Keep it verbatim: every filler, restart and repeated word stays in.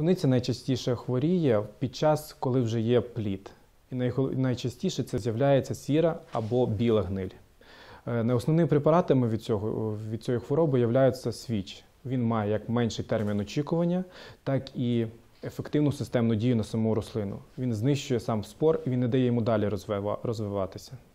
Суниця найчастіше хворіє під час, коли вже є плід. І найчастіше це з'являється сіра або біла гниль. Основними препаратами від, цього, від цієї хвороби являється свіч. Він має як менший термін очікування, так і ефективну системну дію на саму рослину. Він знищує сам спор і він не дає йому далі розвиватися.